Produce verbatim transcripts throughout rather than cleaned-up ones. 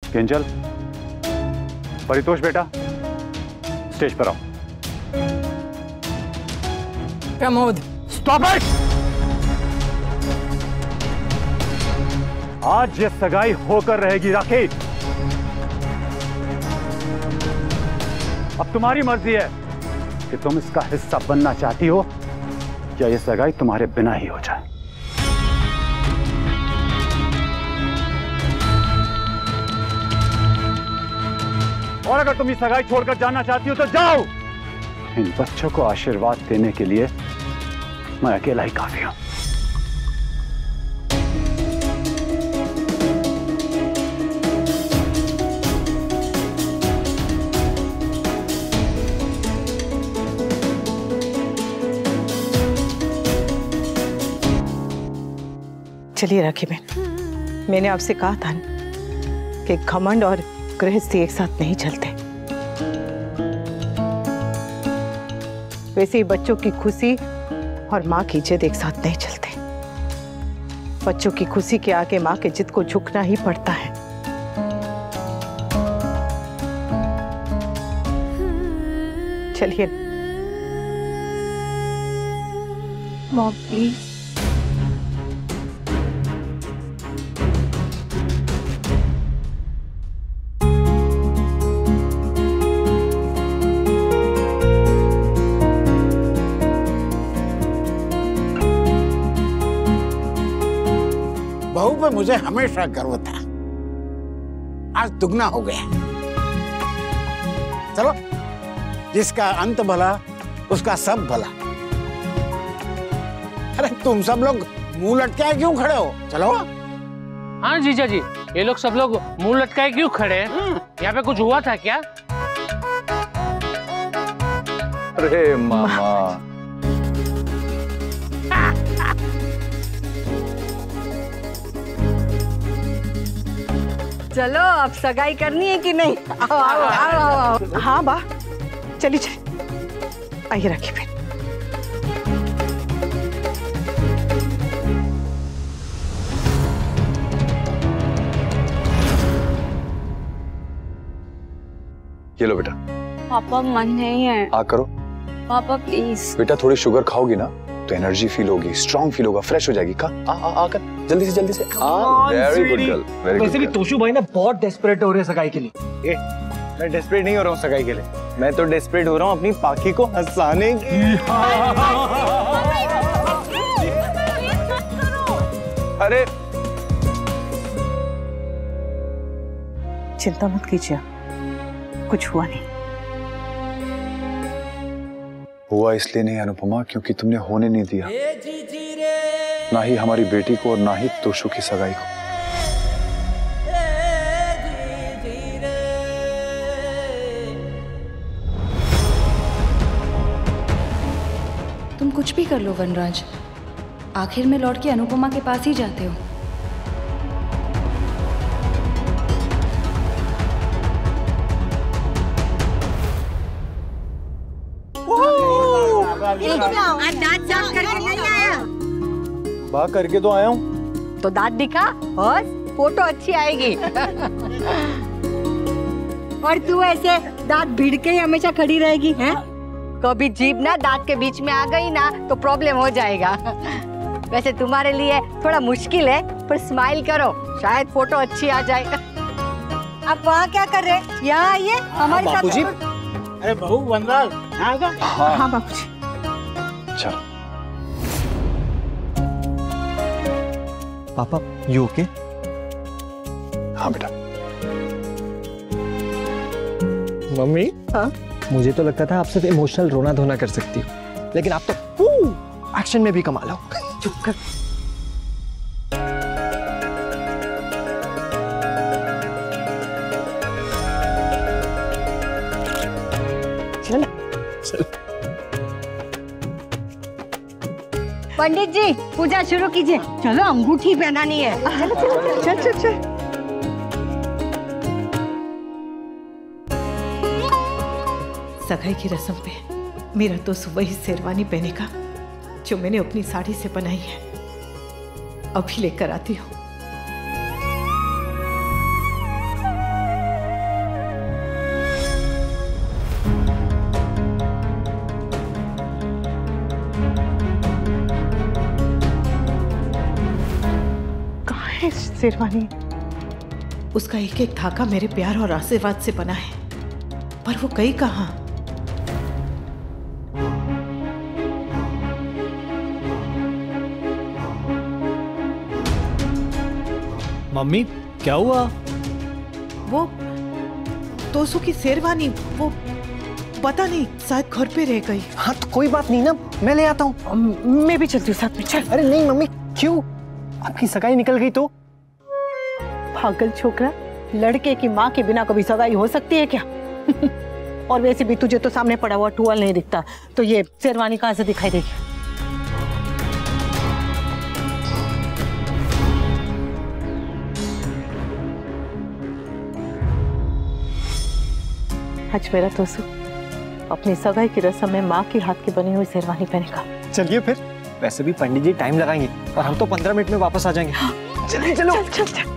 किंजल, परितोष बेटा, स्टेज पर आओ। Pramod, stop it! आज ये सगाई होकर रहेगी राखी। अब तुम्हारी मर्जी है कि तुम इसका हिस्सा बनना चाहती हो या ये सगाई तुम्हारे बिना ही हो जाए। और अगर तुम ये सगाई छोड़कर जाना चाहती हो तो जाओ। इन बच्चों को आशीर्वाद देने के लिए मैं अकेला ही काफी हूं। चलिए राखी बहन, मैंने आपसे कहा था कि घमंड और गृहस्थी एक साथ नहीं चलते। वैसे ही बच्चों की खुशी और माँ की जिद एक साथ नहीं चलते। बच्चों की खुशी के आगे माँ की जिद को झुकना ही पड़ता है। चलिए मॉम प्लीज। बहू पे मुझे हमेशा गर्व था, आज दुगना हो गया। चलो, जिसका अंत भला उसका सब भला। अरे तुम सब लोग मुंह लटकाए क्यों खड़े हो? चलो। हाँ जीजा जी, ये लोग सब लोग मुंह लटकाए क्यों खड़े हैं? यहाँ पे कुछ हुआ था क्या? अरे मामा, चलो अब सगाई करनी है कि नहीं? आओ आओ आओ आओ, आओ। हाँ बा, चलिए चलिए, आइए राखी बहन। ये लो बेटा। पापा मन नहीं है। आ करो पापा प्लीज। बेटा, थोड़ी शुगर खाओगी ना तो एनर्जी फील होगी, स्ट्रांग फील होगा, फ्रेश हो जाएगी। का आ आ आकर जल्दी से जल्दी से। हां, very good girl, very good. वैसे भी तोशु भाई ना बहुत डेस्परेट हो रहे हैं सगाई के लिए। ए, मैं डेस्परेट नहीं हो रहा हूँ सगाई के लिए, मैं तो डेस्परेट हो रहा हूँ अपनी पाखी को हंसाने की। अरे चिंता मत कीजिए, कुछ हुआ नहीं। हुआ इसलिए नहीं अनुपमा, क्योंकि तुमने होने नहीं दिया, ना ही हमारी बेटी को और ना ही तोशु की सगाई को। तुम कुछ भी कर लो वनराज, आखिर में लौट के अनुपमा के पास ही जाते हो। आज दांत साफ करके नहीं आया? बा करके तो आया हूँ। तो दांत दिखा और फोटो अच्छी आएगी। और तू ऐसे दांत भिड़ के ही हमेशा खड़ी रहेगी हैं? कभी जीभ ना दांत के बीच में आ गई ना तो प्रॉब्लम हो जाएगा। वैसे तुम्हारे लिए थोड़ा मुश्किल है, पर स्माइल करो, शायद फोटो अच्छी आ जाए। अब वहाँ क्या कर रहे? यहाँ आइए हमारे साथ। बापूजी, अरे बहू वनराज, यहाँ आ जा। हाँ बाबूजी। अच्छा पापा, यू ओके? हाँ बेटा। मम्मी, हाँ? मुझे तो लगता था आप सिर्फ इमोशनल रोना धोना कर सकती हो, लेकिन आप तो एक्शन में भी कमाल हो। चुप कर। चल चल। पंडित जी पूजा शुरू कीजिए। चलो अंगूठी पहनानी है। चलो चलो चल चल चल। सगाई की रस्म पे मेरा तो वही शेरवानी पहनेगा जो मैंने अपनी साड़ी से बनाई है, अभी लेकर आती हूँ। शेरवानी, उसका एक एक धागा मेरे प्यार और आशीर्वाद से बना है, पर वो गई कहाँ? मम्मी क्या हुआ? वो तोसू की शेरवानी, वो पता नहीं, शायद घर पे रह गई। हाँ तो कोई बात नहीं ना, मैं ले आता हूँ। मैं भी चलती हूँ साथ में, चल। अरे नहीं मम्मी, क्यों? आपकी सगाई निकल गई तो? पागल छोकरा, लड़के की माँ के बिना कभी सगाई हो सकती है क्या? और वैसे भी तुझे तो सामने पड़ा हुआ टुअल नहीं दिखता, तो ये शेरवानी कहाँ से दिखाई देगी? आज मेरा तोसू अपनी सगाई की रस्म में माँ के हाथ की बनी हुई शेरवानी पहनेगा। चलिए फिर, वैसे भी पंडित जी टाइम लगाएंगे और हम तो पंद्रह मिनट में वापस आ जाएंगे। चलिए चलो। चल, चल, चल।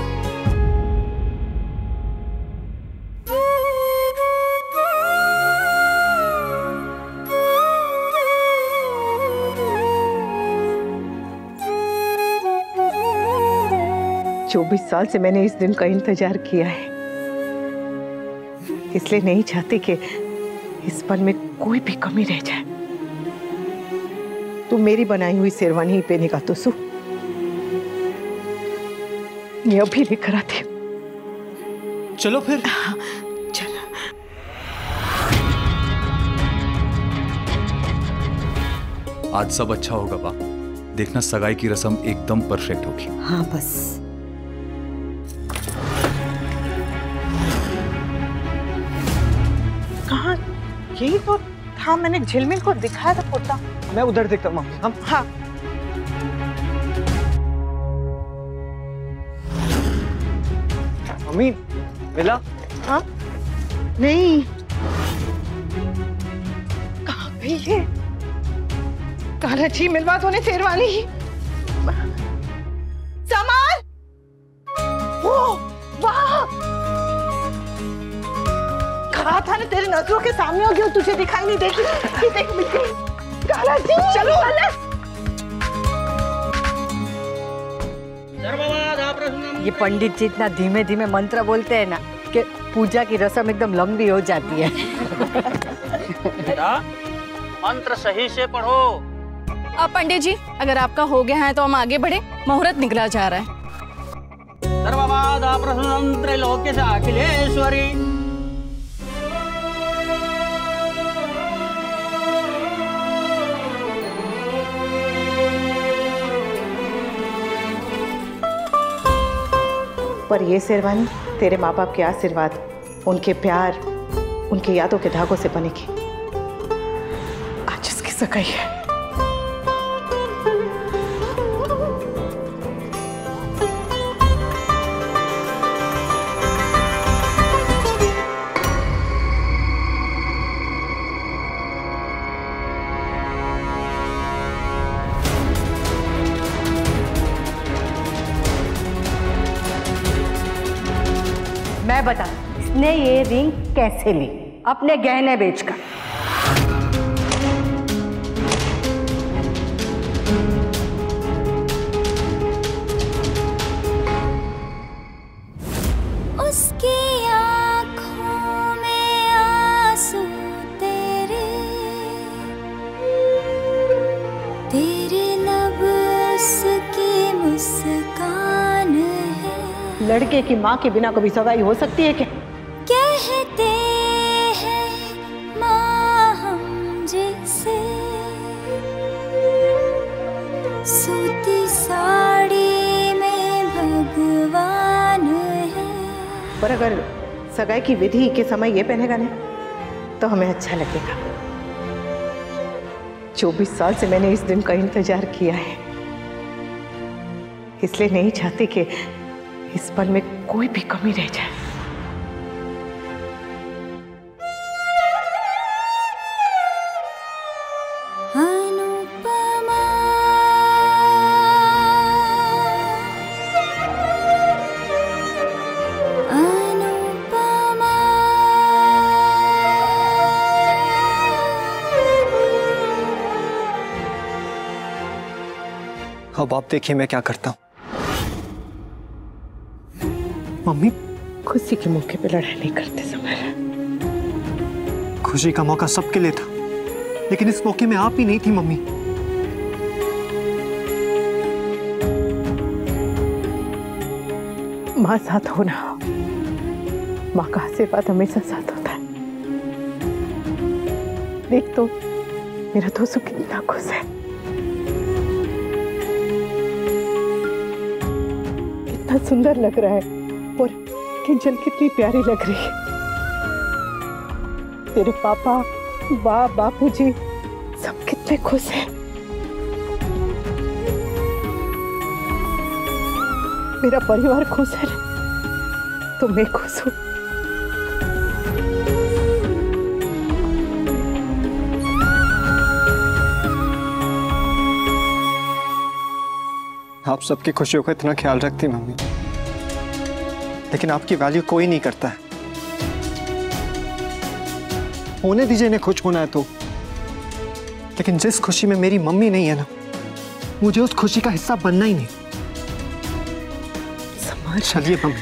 चौबीस साल से मैंने इस दिन का इंतजार किया है, इसलिए नहीं चाहती कि इस पल में कोई भी कमी रह जाए। तू मेरी बनाई हुई शेरवानी ही पहनेगा तोसू। ये अभी लेकर आती हूँ। चलो फिर। चल। आज सब अच्छा होगा बा, देखना सगाई की रस्म एकदम परफेक्ट होगी। हाँ बस। कहाँ? यही तो था, मैंने झिलमिल को दिखाया था कुर्ता। मैं उधर देखता हूँ मम्मी। हम हाँ। मम्मी मिला? हाँ? नहीं। कहाँ गई है? काला जी मिलवा दो ने शेरवानी। सामान। ओ, वाह! कहा था ना तेरी नजरों के सामने होगी और तुझे दिखाई नहीं देगी। ये देख मिल गई। काला जी चलो। ये पंडित जी इतना धीमे धीमे मंत्र बोलते हैं ना कि पूजा की रस्म एकदम लंबी हो जाती है। मंत्र सही से पढ़ो। अब पंडित जी, अगर आपका हो गया है तो हम आगे बढ़े, मुहूर्त निकला जा रहा है। सर्वबाधा प्रसन्नं त्रैलोक्य से अखिलेश्वरी। पर ये शेरवानी तेरे माँ बाप के आशीर्वाद, उनके प्यार, उनकी यादों के धागों से बनेगी। आज इसकी सगाई है। मैं बता, इसने ये रिंग कैसे ली? अपने गहने बेचकर। उसकी आँखों में आंसू तेरे, तेरे लब उसकी मुस्कान है। लड़के की माँ के बिना कभी सगाई हो सकती है क्या? कहते हैं माँ हम जैसे, सूती साड़ी में भगवान है। पर अगर सगाई की विधि के समय ये पहनेगा नहीं तो हमें अच्छा लगेगा। चौबीस साल से मैंने इस दिन का इंतजार किया है, इसलिए नहीं चाहती कि इस पल में कोई भी कमी रह जाए। अनुपमा, अनुपमा। अब आप देखिए मैं क्या करता हूँ। मम्मी, खुशी के मौके पे लड़ाई नहीं करते समर। खुशी का मौका सबके लिए था, लेकिन इस मौके में आप ही नहीं थी मम्मी। माँ साथ होना, माँ का आशीर्वाद हमेशा साथ होता है। देख तो मेरा दोस्त कितना खुश है, कितना सुंदर लग रहा है, और किंजल कितनी प्यारी लग रही है। तेरे पापा, बा, बापूजी सब कितने खुश हैं। मेरा परिवार खुश है तो मैं खुश हूँ। आप सबकी खुशियों का इतना ख्याल रखती मम्मी, लेकिन आपकी वैल्यू कोई नहीं करता है। होने दीजिए इन्हें खुश होना है तो, लेकिन जिस खुशी में मेरी मम्मी नहीं है ना, मुझे उस खुशी का हिस्सा बनना ही नहीं। समझ चलिए mummy.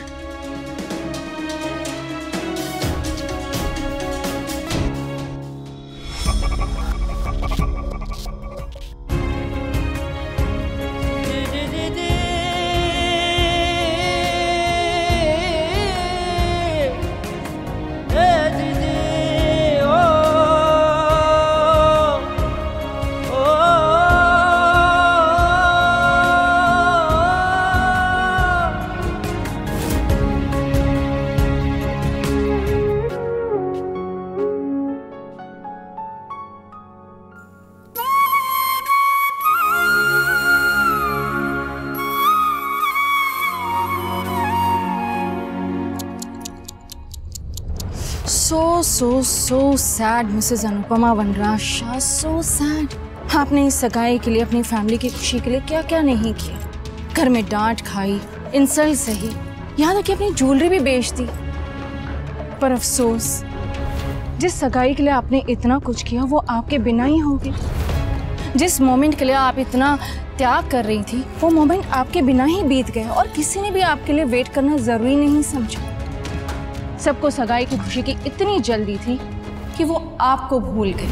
So so so sad, Mrs Anupama Vanraj Shah, so sad। आपने इस सगाई के लिए, अपनी फैमिली की खुशी के लिए क्या क्या नहीं किया। घर में डांट खाई, इंसल्ट सही, यहाँ तक कि अपनी ज्वेलरी भी बेच दी। पर अफसोस, जिस सगाई के लिए आपने इतना कुछ किया वो आपके बिना ही होगी। जिस मोमेंट के लिए आप इतना त्याग कर रही थी वो मोमेंट आपके बिना ही बीत गए, और किसी ने भी आपके लिए वेट करना जरूरी नहीं समझा। सबको सगाई की खुशी की इतनी जल्दी थी कि वो आपको भूल गए।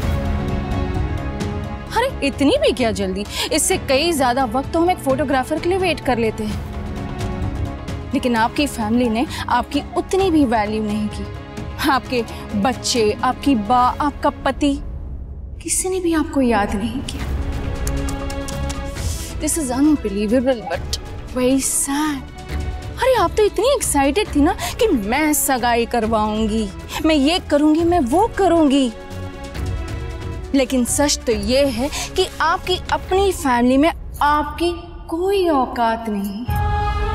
अरे इतनी भी क्या जल्दी, इससे कई ज्यादा वक्त तो हम एक फोटोग्राफर के लिए वेट कर लेते हैं। लेकिन आपकी फैमिली ने आपकी उतनी भी वैल्यू नहीं की। आपके बच्चे, आपकी बा, आपका पति, किसी ने भी आपको याद नहीं किया। This is unbelievable but very sad. अरे आप तो इतनी एक्साइटेड थी ना कि मैं सगाई करवाऊंगी, मैं ये करूंगी, मैं वो करूंगी। लेकिन सच तो ये है कि आपकी अपनी फैमिली में आपकी कोई औकात नहीं है।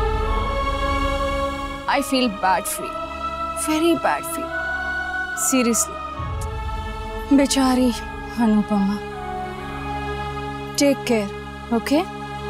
I feel bad for you, very bad for you, seriously. बेचारी Anupama, take care, okay?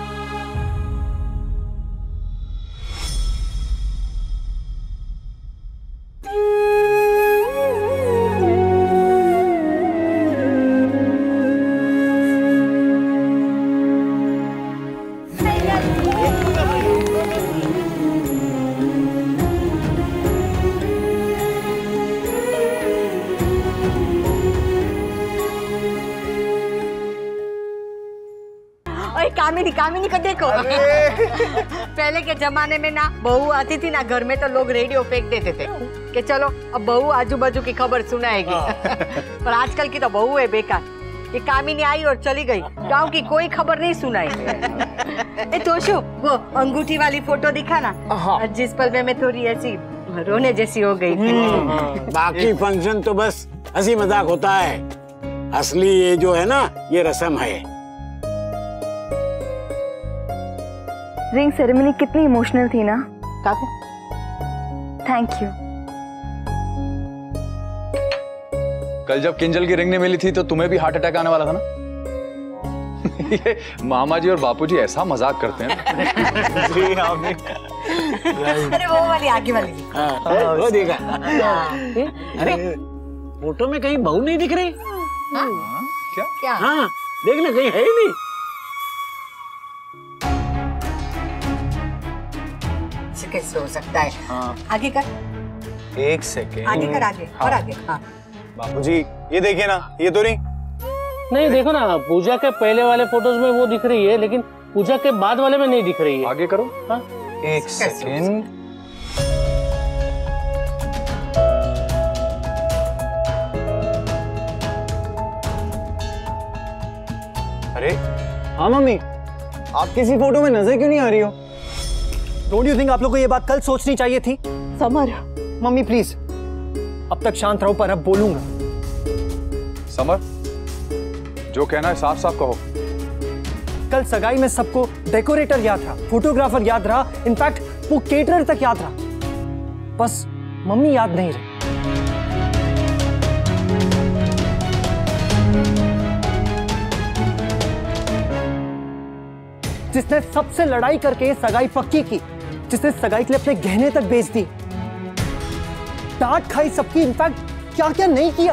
Kamini, Kamini को देखो। पहले के जमाने में ना बहू आती थी ना घर में तो लोग रेडियो फेंक देते थे कि चलो अब बहू आजू बाजू की खबर सुनाएगी। पर आजकल की तो बहू है बेकार। ये कामिनी आई और चली गई, गांव की कोई खबर नहीं सुनाई। ए तोशु, वो अंगूठी वाली फोटो दिखा ना, जिस पल में मैं थोड़ी ऐसी रोने जैसी हो गई थी। बाकी फंक्शन तो बस हंसी मजाक होता है, असली ये जो है ना ये रस्म है। रिंग सेरेमनी कितनी इमोशनल थी ना। काफी। Thank you. कल जब किंजल की रिंग नहीं मिली थी तो तुम्हें भी हार्ट अटैक आने वाला था ना। ये मामा जी और बापूजी ऐसा मजाक करते हैं। जी आपने। अरे वो वाली आगे वाली। हाँ, वो देखा। अरे फोटो में कहीं बहू नहीं दिख रही। हाँ? क्या? क्या? हाँ देखना, कहीं है ही नहीं। कैसे हो सकता है? हाँ। आगे कर, एक सेकेंड, आगे कर, आगे और आगे। हाँ बाबूजी ये देखिए ना, ये तो नहीं नहीं देखो ना, पूजा के पहले वाले फोटोज में वो दिख रही है, लेकिन पूजा के बाद वाले में नहीं दिख रही है। आगे करो। हाँ? एक सेकेंड, अरे हाँ मम्मी, आप किसी फोटो में नजर क्यों नहीं आ रही हो? डोंट यू थिंक आप लोग को ये बात कल सोचनी चाहिए थी? समर, मम्मी प्लीज अब तक शांत रहो, पर अब बोलूंगा। समर, जो कहना है साफ साफ कहो। कल सगाई में सबको डेकोरेटर याद रहा, फोटोग्राफर याद रहा, इनफैक्ट वो केटरर तक याद रहा, बस मम्मी याद नहीं रही। जिसने सबसे लड़ाई करके सगाई पक्की की, जिसने सगाई के लिए अपने गहने तक बेच दी, डांट खाई सबकी, इनफैक्ट क्या क्या नहीं किया।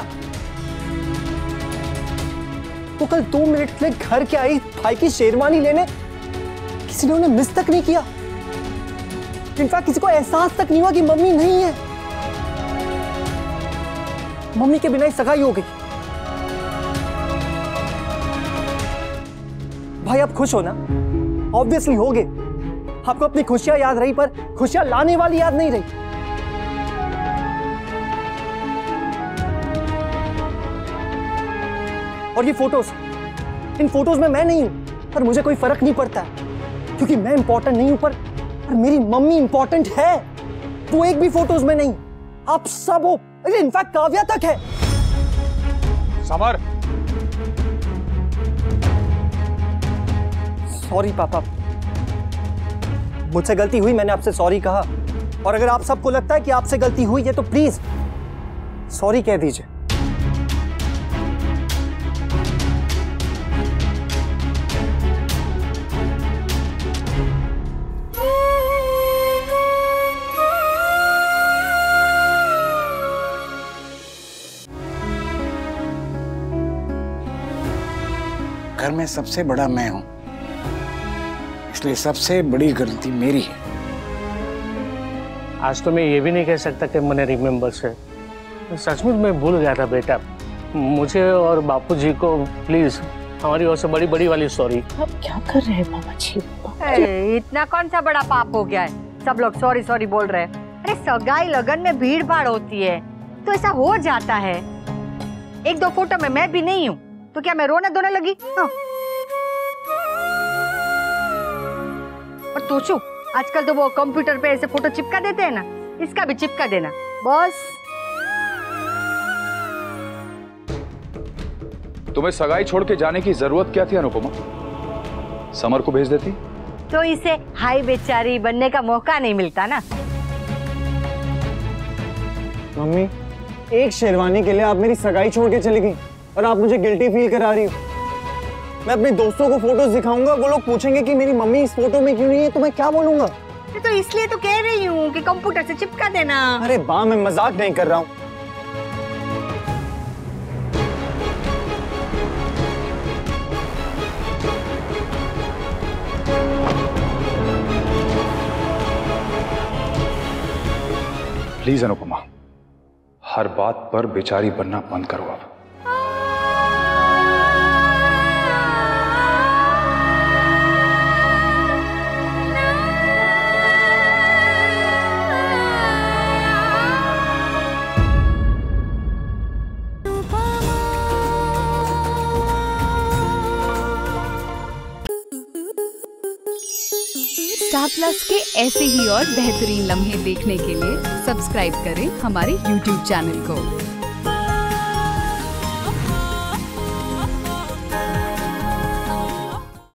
तो कल दो मिनट के लिए घर के आई भाई की शेरवानी लेने, किसी ने उन्हें मिस तक नहीं किया। इनफैक्ट किसी को एहसास तक नहीं हुआ कि मम्मी नहीं है। मम्मी के बिना ही सगाई हो गई। भाई आप खुश हो ना? ऑब्वियसली होगे। आपको अपनी खुशियां याद रही, पर खुशियां लाने वाली याद नहीं रही। और ये फोटोज, इन फोटोज में मैं नहीं हूं, पर मुझे कोई फर्क नहीं पड़ता है, क्योंकि मैं इंपॉर्टेंट नहीं हूं, पर, पर मेरी मम्मी इंपॉर्टेंट है। वो एक भी फोटोज में नहीं, आप सब हो। इनफैक्ट काव्या तक है। समर, सॉरी पापा, मुझसे गलती हुई, मैंने आपसे सॉरी कहा। और अगर आप सबको लगता है कि आपसे गलती हुई है तो प्लीज सॉरी कह दीजिए। घर में सबसे बड़ा मैं हूं, इसलिए सबसे बड़ी गलती मेरी है। आज तो मैं ये भी नहीं कह सकता कि मैंने रिमेम्बर से, सचमुच मैं भूल गया था बेटा। मुझे और बापूजी को प्लीज हमारी ओर से बड़ी बड़ी वाली सॉरी। आप क्या कर रहे हैं मामा जी? ए, इतना कौन सा बड़ा पाप हो गया है, सब लोग सॉरी सॉरी बोल रहे हैं। अरे सगाई लगन में भीड़ भाड़ होती है तो ऐसा हो जाता है। एक दो फोटो में मैं भी नहीं हूँ तो क्या मैं रोने धोने लगी? हाँ। और तोचू, आजकल तो वो कंप्यूटर पे ऐसे फोटो चिपका देते हैं ना, इसका भी चिपका देना बस। तुम्हें सगाई छोड़ के जाने की जरूरत क्या थी अनुपमा? समर को भेज देती तो इसे हाई बेचारी बनने का मौका नहीं मिलता ना। मम्मी एक शेरवानी के लिए आप मेरी सगाई छोड़ के चली गई और आप मुझे गिल्टी फील करा रही हो। मैं अपने दोस्तों को फोटोज दिखाऊंगा, वो लोग पूछेंगे कि मेरी मम्मी इस फोटो में क्यों नहीं है, तो मैं क्या बोलूंगा? तो इसलिए तो कह रही हूँ कि कंप्यूटर से चिपका देना। अरे बा, मैं मजाक नहीं कर रहा हूँ। प्लीज अनुपमा, हर बात पर बेचारी बनना बंद करो अब। स्टार प्लस के ऐसे ही और बेहतरीन लम्हे देखने के लिए सब्सक्राइब करें हमारे यूट्यूब चैनल को।